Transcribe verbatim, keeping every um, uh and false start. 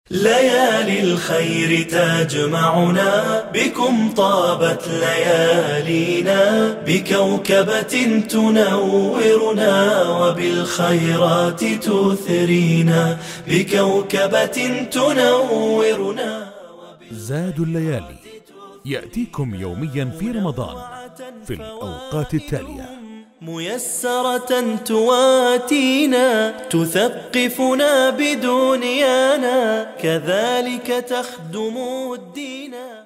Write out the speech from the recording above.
ليالي الخير تجمعنا بكم طابت ليالينا، بكوكبة تنورنا وبالخيرات تثرينا، بكوكبة تنورنا. زاد الليالي يأتيكم يوميا في رمضان في الأوقات التالية: ميسرة تواتينا، تثقفنا بدنيانا، كذلك تخدم الدين.